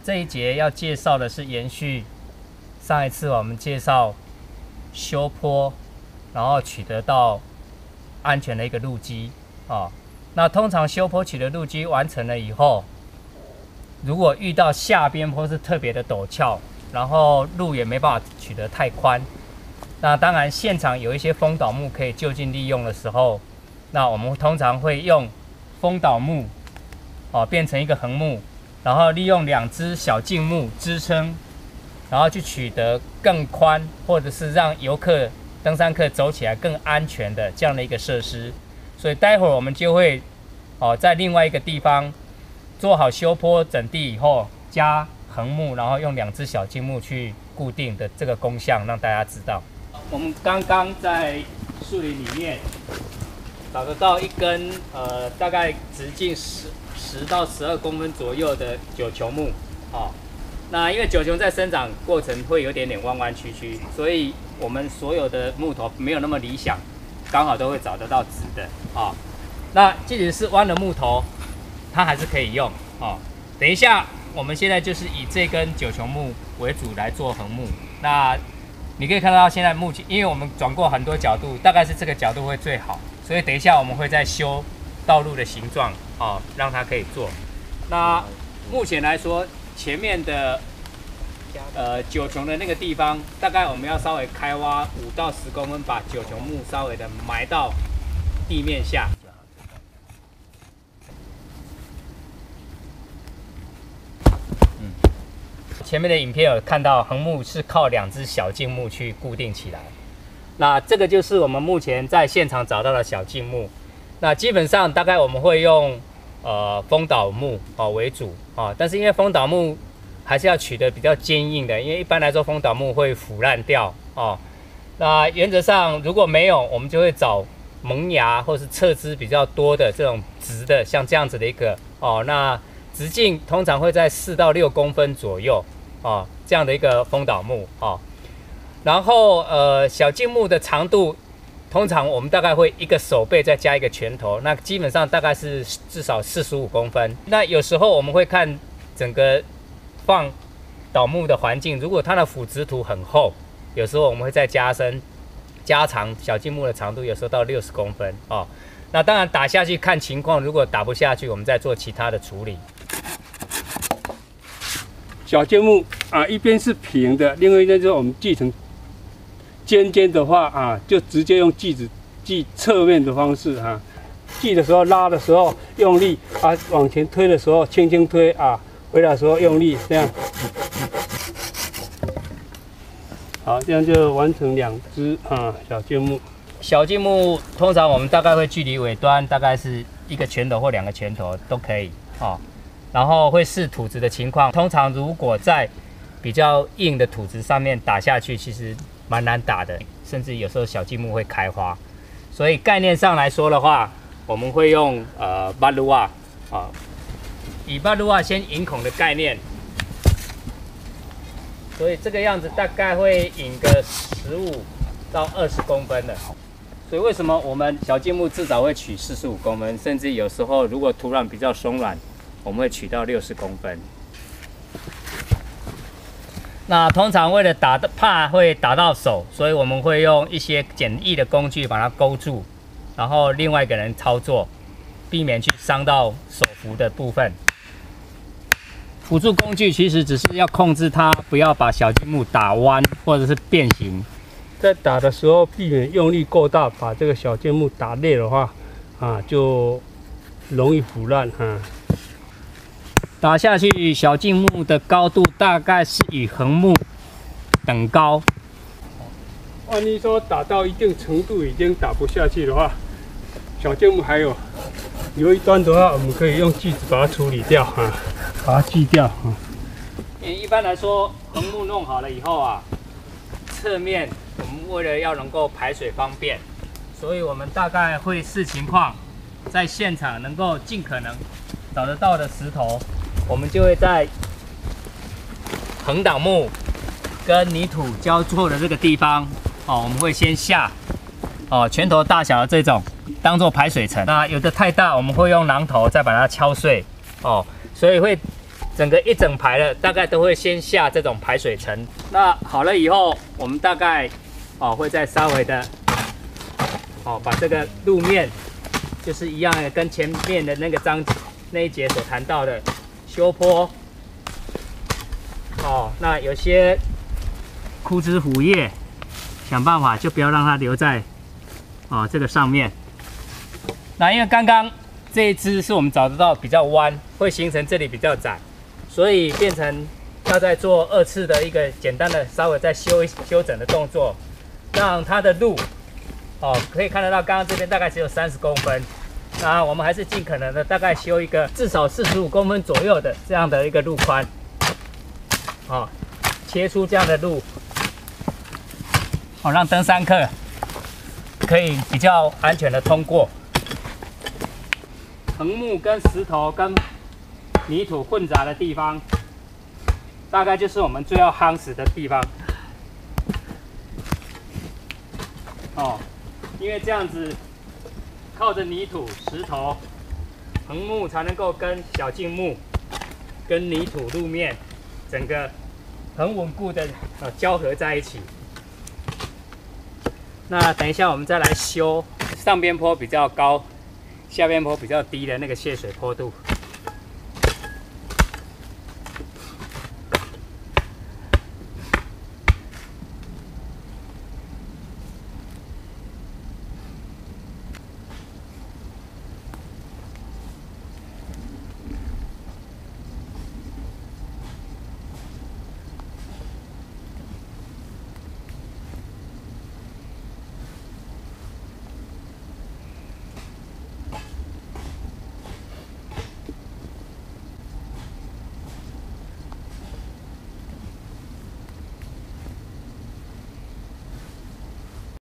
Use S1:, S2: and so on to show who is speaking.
S1: 这一节要介绍的是延续上一次我们介绍修坡，然后取得到安全的一个路基啊。那通常修坡取得路基完成了以后，如果遇到下边坡是特别的陡峭，然后路也没办法取得太宽，那当然现场有一些封倒木可以就近利用的时候，那我们通常会用封倒木变成一个横木，然后利用2支小径木支撑，然后去取得更宽，或者是让游客、登山客走起来更安全的这样的一个设施。所以待会儿我们就会在另外一个地方做好修坡整地以后，加横木，然后用2支小径木去固定的这个工项，让大家知道。我们刚刚在树林里面找得到一根大概直径10到12公分左右的九球木那因为九球在生长过程会有点弯弯曲曲，所以我们所有的木头没有那么理想，刚好都会找得到直的那即使是弯的木头，它还是可以用等一下，我们现在就是以这根九球木为主来做横木。那你可以看到现在目前，因为我们转过很多角度，大概是这个角度会最好，所以等一下我们会再修道路的形状让它可以做。那目前来说，前面的九球的那个地方，大概我们要稍微开挖5到10公分，把九球木稍微的埋到地面下。前面的影片有看到横木是靠2支小径木去固定起来，那这个就是我们目前在现场找到的小径木。那基本上大概我们会用封倒木为主但是因为封倒木还是要取得比较坚硬的，因为一般来说封倒木会腐烂掉那原则上如果没有，我们就会找萌芽或是侧枝比较多的这种直的，像这样子的一个那直径通常会在4到6公分左右这样的一个封倒木然后小径木的长度，通常我们大概会1个手背再加1个拳头，那基本上大概是至少45公分。那有时候我们会看整个放倒木的环境，如果它的腐殖土很厚，有时候我们会再加长小径木的长度，有时候到60公分那当然打下去看情况，如果打不下去，我们再做其他的处理。
S2: 小径木一边是平的，另外一边就是我们锯成尖的话就直接用锯子锯侧面的方式锯的时候拉的时候用力往前推的时候轻轻推回来的时候用力，这样好，这样就完成2支小径木。
S1: 小径木通常我们大概会距离尾端大概是1个拳头或2个拳头都可以然后会视土质的情况，通常如果在比较硬的土质上面打下去，其实蛮难打的，甚至有时候小径木会开花。所以概念上来说的话，我们会用巴鲁瓦以巴鲁瓦先引孔的概念，所以这个样子大概会引个15到20公分的。所以为什么我们小径木至少会取45公分，甚至有时候如果土壤比较松软，我们会取到60公分。那通常为了怕会打到手，所以我们会用一些简易的工具把它勾住，然后另外一个人操作，避免去伤到手扶的部分。辅助工具其实只是要控制它，不要把小径木打弯或者是变形。
S2: 在打的时候避免用力过大，把这个小径木打裂的话就容易腐烂
S1: 打下去，小径木的高度大概是与横木等高。
S2: 万一说打到一定程度已经打不下去的话，小径木还有一端的话，我们可以用锯子把它处理掉把它锯掉
S1: 一般来说，横木弄好了以后侧面我们为了要能够排水方便，所以我们大概会视情况，在现场能够尽可能找得到的石头，我们就会在横倒木跟泥土交错的这个地方我们会先下拳头大小的这种当做排水层。那有的太大，我们会用榔头再把它敲碎所以会整个一整排的大概都会先下这种排水层。那好了以后，我们大概会再稍微的把这个路面就是一样的，跟前面的那一节所谈到的修坡那有些枯枝腐叶，想办法就不要让它留在这个上面。那因为刚刚这一支是我们找得到比较弯，会形成这里比较窄，所以变成要再做2次的一个简单的稍微再修整的动作，让它的路可以看得到，刚刚这边大概只有30公分，那我们还是尽可能的大概修一个至少45公分左右的这样的一个路宽，切出这样的路，让登山客可以比较安全的通过。横木跟石头跟泥土混杂的地方，大概就是我们最要夯实的地方。因为这样子靠着泥土、石头、横木才能够跟小径木、跟泥土路面整个很稳固的交合在一起。那等一下我们再来修上边坡比较高，下边坡比较低的那个泄水坡度。